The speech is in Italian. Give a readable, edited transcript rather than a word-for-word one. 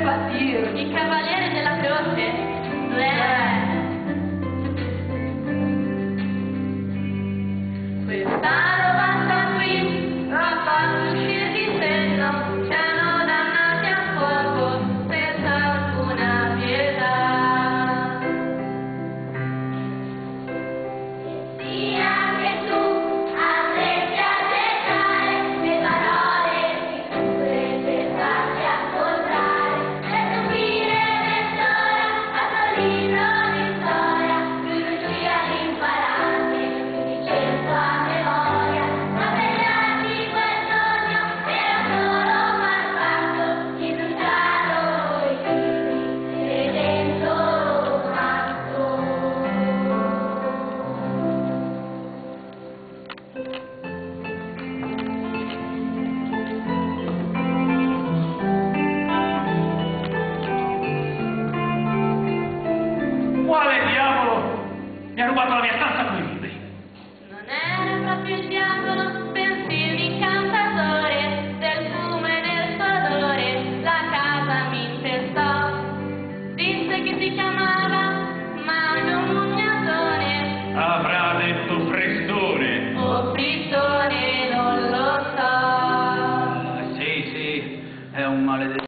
Fatir. Il cavaliere della croce. Questa roba qui l'ha fatto uscire di senno, ci hanno dannati a fuoco senza alcuna pietà. Sì, anche tu andresti a cercare le parole sicure per farti ascoltare, per stupire mezz'ora a tuo libro di storia, più riuscì ad impararti, più di 100 a memoria, ma per gli altri quel sogno era solo mal fatto, di bruciare i fili e dentro matto. Quale diavolo mi ha rubato la mia stanza